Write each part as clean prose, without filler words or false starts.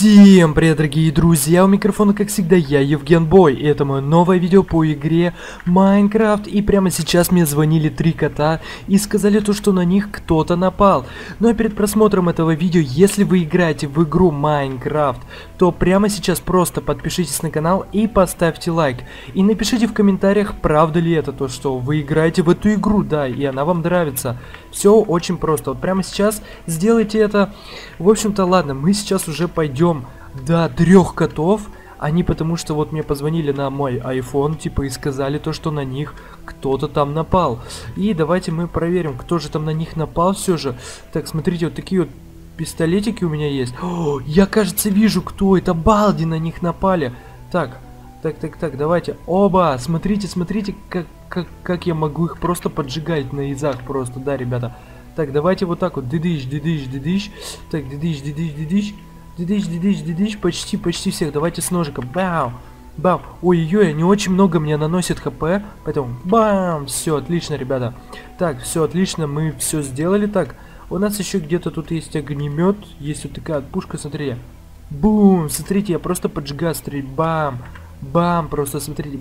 Всем привет, дорогие друзья, у микрофона, как всегда, я, Евген Бой, и это мое новое видео по игре Майнкрафт. И прямо сейчас мне звонили 3 кота и сказали то, что на них кто-то напал. Ну а перед просмотром этого видео, если вы играете в игру Майнкрафт, то прямо сейчас просто подпишитесь на канал и поставьте лайк. И напишите в комментариях, правда ли это, то, что вы играете в эту игру, да, и она вам нравится. Все очень просто, вот прямо сейчас сделайте это. В общем-то, ладно, мы сейчас уже пойдем до 3 котов. Они потому что вот мне позвонили на мой iPhone, типа, и сказали то, что на них кто-то там напал. И давайте мы проверим, кто же там на них напал все же. Так, смотрите, вот такие вот пистолетики у меня есть. О, я, кажется, вижу, кто это. Балди, на них напали. Так, давайте. Оба, смотрите, как я могу их просто поджигать на изах просто, да, ребята. Так, давайте вот так вот, дыдыщ. Так, дыдыщ, почти всех. Давайте с ножиком, бау. Ой-ой-ой, они очень много мне наносят хп, поэтому бам, все, отлично, ребята. Так, все отлично, мы все сделали. Так, у нас еще где-то тут есть огнемет, есть вот такая пушка, смотрите. Бум, смотрите, я просто поджигаю, смотрите, бам, просто смотрите,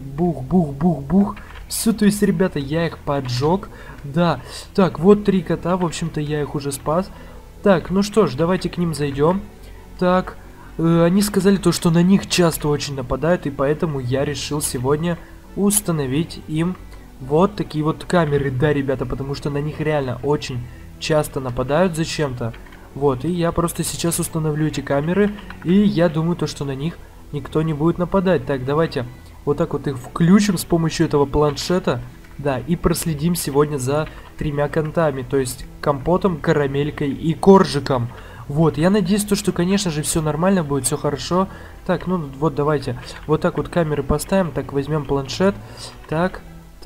бух. Все, то есть, ребята, я их поджег. Да, так, вот 3 кота, в общем-то, я их уже спас. Так, ну что ж, давайте к ним зайдем. Так, они сказали то, что на них часто очень нападают, и поэтому я решил сегодня установить им вот такие вот камеры. Да, ребята, потому что на них реально очень часто нападают зачем-то. Вот, и я просто сейчас установлю эти камеры, и я думаю то, что на них никто не будет нападать. Так, давайте вот так вот их включим с помощью этого планшета. Да, и проследим сегодня за 3 котами, то есть компотом, карамелькой и коржиком. Вот, я надеюсь, то, что, конечно же, все нормально будет, все хорошо. Так, ну вот давайте вот так вот камеры поставим. Так, возьмем планшет. Так.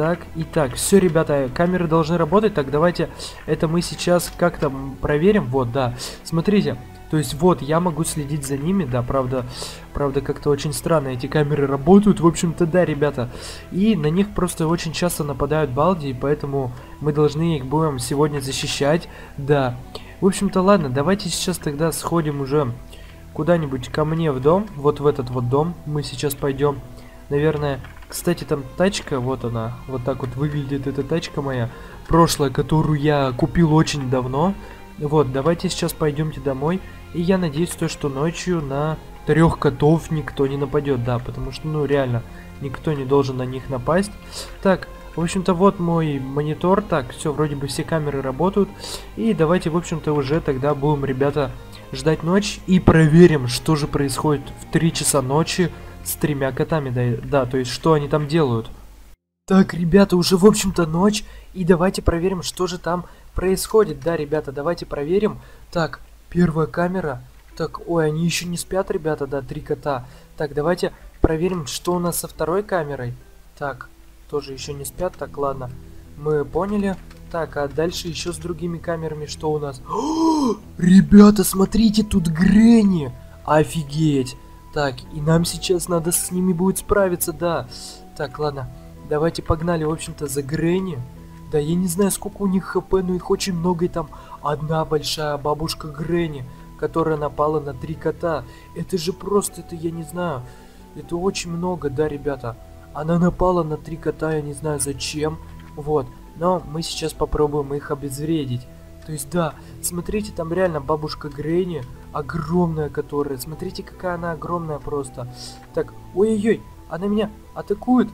Все, ребята, камеры должны работать. Так, давайте это мы сейчас как-то проверим. Вот, да, смотрите. То есть вот, я могу следить за ними, да, правда как-то очень странно эти камеры работают, в общем-то, да, ребята. И на них просто очень часто нападают балди, и поэтому мы должны их будем сегодня защищать, да. В общем-то, ладно, давайте сейчас тогда сходим уже куда-нибудь ко мне в дом, вот в этот вот дом мы сейчас пойдем. Наверное, кстати, там тачка, вот она, вот так вот выглядит эта тачка моя, прошлая, которую я купил очень давно. Вот, давайте сейчас пойдемте домой. И я надеюсь, то, что ночью на 3 котов никто не нападет. Да, потому что, ну, реально, никто не должен на них напасть. Так, в общем-то, вот мой монитор. Так, все, вроде бы все камеры работают. И давайте, в общем-то, уже тогда будем, ребята, ждать ночь. И проверим, что же происходит в 3 часа ночи с 3 котами. Да, то есть, что они там делают. Так, ребята, уже, в общем-то, ночь. И давайте проверим, что же там происходит. Да, ребята, давайте проверим. Так, первая камера. Так, ой, они еще не спят, ребята, да, 3 кота. Так, давайте проверим, что у нас со второй камерой. Так, тоже еще не спят. Так, ладно, мы поняли. Так, а дальше еще с другими камерами что у нас? О, ребята, смотрите, тут Гренни. Офигеть. Так, и нам сейчас надо с ними будет справиться, да. Так, ладно, давайте погнали, в общем-то, за Гренни. Да, я не знаю, сколько у них хп, но их очень много, и там одна большая бабушка Гренни, которая напала на 3 кота. Это же просто, это я не знаю, это очень много, да, ребята. Она напала на 3 кота, я не знаю зачем, вот. Но мы сейчас попробуем их обезвредить. То есть, да, смотрите, там реально бабушка Гренни, огромная которая, смотрите, какая она огромная просто. Так, ой-ой-ой, она меня атакует,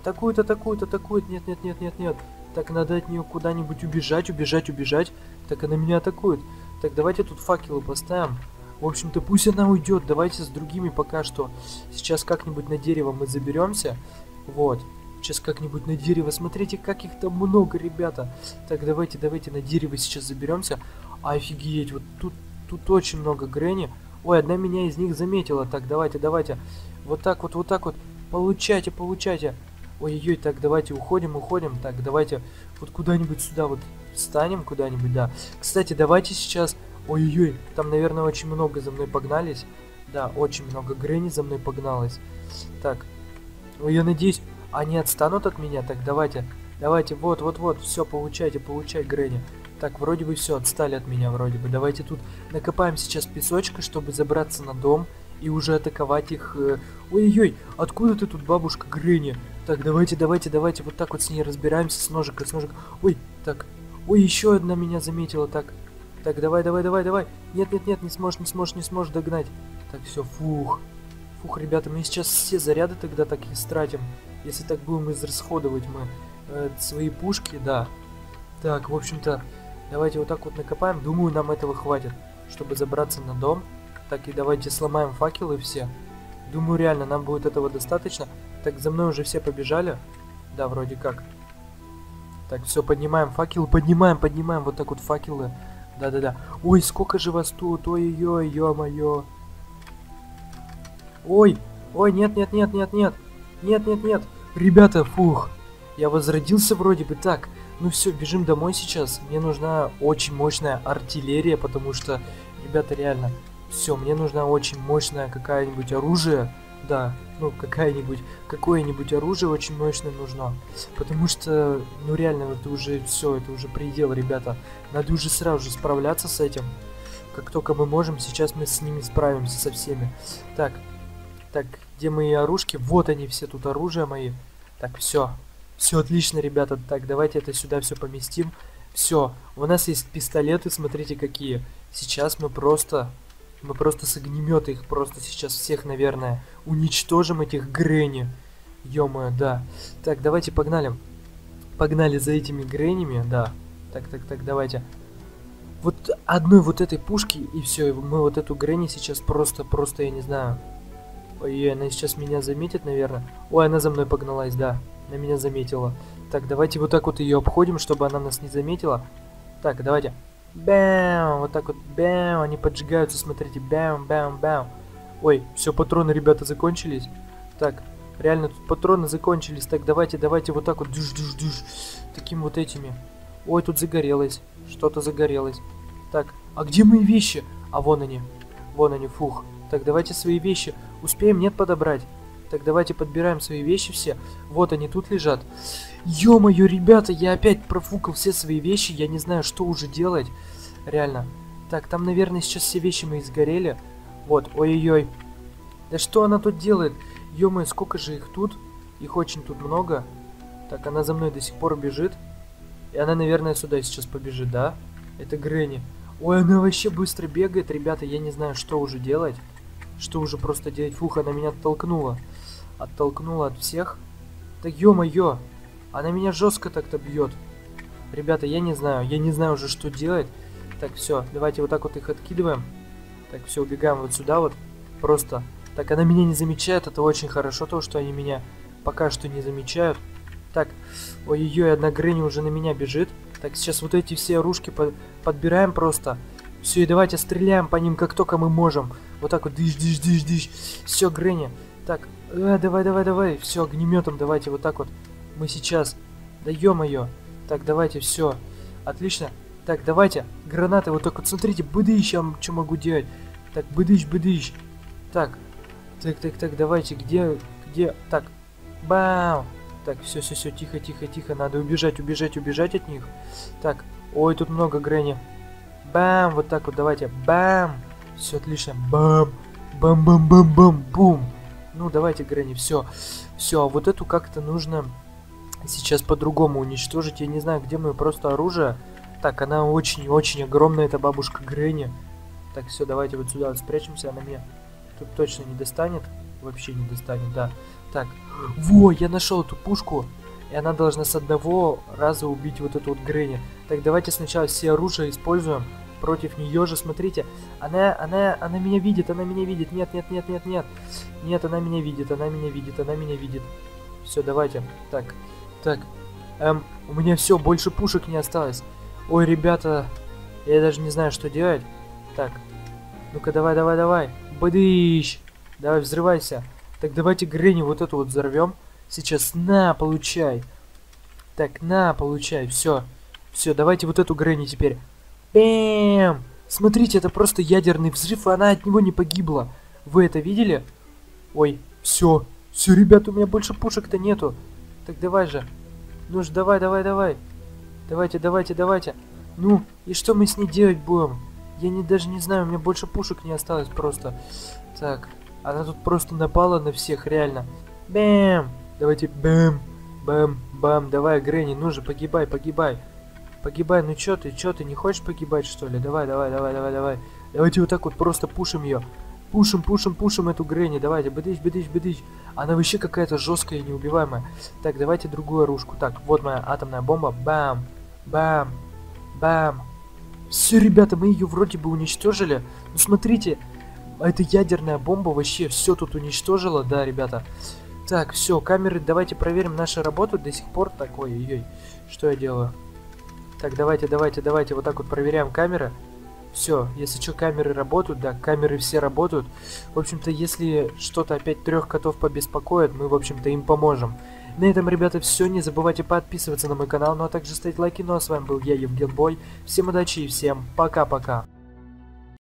нет. Так, надо от нее куда-нибудь убежать. Так, она меня атакует. Так, давайте тут факелы поставим. В общем-то, пусть она уйдет. Давайте с другими пока что. Сейчас как-нибудь на дерево мы заберемся. Вот. Сейчас как-нибудь на дерево. Смотрите, как их там много, ребята. Так, давайте на дерево сейчас заберемся. Офигеть, вот тут очень много Гренни. Ой, одна меня из них заметила. Так, давайте. Вот так вот. Получайте. Ой-ой-ой, так, давайте уходим. Так, давайте вот куда-нибудь сюда вот встанем куда-нибудь, да. Кстати, давайте сейчас... Ой-ой-ой, там, наверное, очень много за мной погнались. Да, очень много Гренни за мной погналось. Так, ну я надеюсь, они отстанут от меня. Так, давайте, вот, все, получай, Гренни. Так, вроде бы все, отстали от меня, вроде бы. Давайте тут накопаем сейчас песочка, чтобы забраться на дом. и уже атаковать их. Ой-ой-ой, откуда ты тут, бабушка Гренни? Так, давайте вот так вот с ней разбираемся, с ножика. Ой, так, ой, еще одна меня заметила, так. Так, давай. Нет, не сможешь догнать. Так, все, фух, ребята, мы сейчас все заряды тогда так истратим. Если так будем израсходовать мы свои пушки, да. Так, в общем-то, давайте вот так вот накопаем. Думаю, нам этого хватит, чтобы забраться на дом. Так, и давайте сломаем факелы все. Думаю, реально, нам будет этого достаточно. Так, за мной уже все побежали. Да, вроде как. Так, все, поднимаем факелы. Поднимаем вот так вот факелы. Да. Ой, сколько же вас тут. Ой-ой-ой, ё-моё. Ой, нет. Ребята, фух. Я возродился вроде бы. Так, ну все, бежим домой сейчас. Мне нужна очень мощная артиллерия, потому что, ребята, реально, все, мне нужна очень мощная какая-нибудь оружие. Да, ну какое-нибудь оружие очень мощное нужно. Потому что, ну реально, это уже все, это уже предел, ребята. Надо уже сразу же справляться с этим. Как только мы можем, сейчас мы с ними справимся, со всеми. Так, где мои оружки? Вот они все, тут оружие мои. Так, все. Все отлично, ребята. Так, давайте это сюда все поместим. Все, у нас есть пистолеты, смотрите какие. Сейчас мы просто с огнемета их просто сейчас всех, наверное, уничтожим, этих Гренни. Ё-моё, да. Так, давайте погнали. Погнали за этими Греннями, да. Так, давайте. Вот одной вот этой пушки, и все, мы вот эту Гренни сейчас просто, я не знаю. Ой, она сейчас меня заметит, наверное. Ой, она за мной погналась, да. Она меня заметила. Так, давайте вот так вот ее обходим, чтобы она нас не заметила. Так, давайте. Бэм! Вот так вот, бэм! Они поджигаются, смотрите. Бэм. Ой, все, патроны, ребята, закончились. Так, реально тут патроны закончились. Так, давайте вот так вот. Душ. Таким вот этими. Ой, тут загорелось. Что-то загорелось. Так, а где мои вещи? А вон они, фух. Так, давайте свои вещи. Успеем, нет, подобрать? Так, давайте подбираем свои вещи все. Вот они тут лежат. Ё-моё, ребята, я опять профукал все свои вещи. Я не знаю, что уже делать. Реально. Так, там, наверное, сейчас все вещи мои сгорели. Вот, ой-ой-ой. Да что она тут делает? Ё-моё, сколько же их тут? Их очень тут много. Так, она за мной до сих пор бежит. И она, наверное, сюда сейчас побежит, да? Это Гренни. Ой, она вообще быстро бегает, ребята. Я не знаю, что уже делать. Что уже просто делать? Фух, она меня оттолкнула. Оттолкнула от всех. Да ё-моё. Она меня жестко так-то бьет. Ребята, я не знаю уже, что делать. Так, все, давайте вот так вот их откидываем. Так, все, убегаем вот сюда вот. Просто. Так, она меня не замечает. Это очень хорошо, то, что они меня пока что не замечают. Так, ой-ой-ой, одна Гренни уже на меня бежит. Так, сейчас вот эти все оружки подбираем просто. Все, и давайте стреляем по ним, как только мы можем. Вот так вот, дыш. Все, Гренни. Так, давай. Все, огнеметом давайте вот так вот. Мы сейчас. Да ё-моё. Так, давайте, все. Отлично. Так, давайте. Гранаты, вот так вот, смотрите, быдыщ, я что могу делать. Так, быдыщ. Так, давайте, где? Так, бам. Так, все, тихо. Надо убежать от них. Так, ой, тут много Гренни. Бам, вот так вот, давайте. Бам. Все отлично. Бам. Бум. Ну, давайте, Гренни, все, а вот эту как-то нужно сейчас по-другому уничтожить. Я не знаю, где мое просто оружие. Так, она очень огромная, эта бабушка Гренни. Так, все, давайте вот сюда вот спрячемся, она меня тут точно не достанет. Вообще не достанет, да. Так, во, я нашел эту пушку. И она должна с одного раза убить вот эту вот Гренни. Так, давайте сначала все оружие используем против нее же, смотрите. Она меня видит. Нет, она меня видит. Все, давайте. Так. У меня все, больше пушек не осталось. Ой, ребята, я даже не знаю, что делать. Так, ну-ка, давай. Бадыщ. Давай, взрывайся. Так, давайте Гренни вот эту вот взорвем. Сейчас, на, получай. Так, на, получай, все, давайте вот эту Гренни теперь. Бэм! Смотрите, это просто ядерный взрыв, и она от него не погибла. Вы это видели? Ой, все, ребята, у меня больше пушек-то нету. Так, давай же. Ну ж, давай. Давайте. Ну, и что мы с ней делать будем? Я даже не знаю, у меня больше пушек не осталось просто. Так, Она тут просто напала на всех, реально. Бэм! Давайте бэм! Бэм! Бам! Давай, Грэнни, ну же, погибай, погибай. Погибай, ну чё ты не хочешь погибать, что ли? Давай, давай, давай, давай, давай. Давайте вот так вот просто пушим ее. Пушим, пушим, пушим эту Грэнни. Давайте, бдыщ, бдыщ, бдыщ. Она вообще какая-то жесткая и неубиваемая. Так, давайте другую оружку. Так, вот моя атомная бомба. Бам! Бам! Бам! Все, ребята, мы ее вроде бы уничтожили. Ну смотрите, эта ядерная бомба вообще все тут уничтожила, да, ребята. Так, все, камеры, давайте проверим нашу работу до сих пор. Так, ой-ой-ой, что я делаю? Так, давайте, давайте, давайте, вот так вот проверяем камеры. Все, если что, камеры работают, да, камеры все работают. В общем-то, если что-то опять 3 котов побеспокоит, мы, в общем-то, им поможем. На этом, ребята, все. Не забывайте подписываться на мой канал, ну а также ставить лайки. Ну а с вами был я, Евгенбой. Всем удачи и всем пока-пока.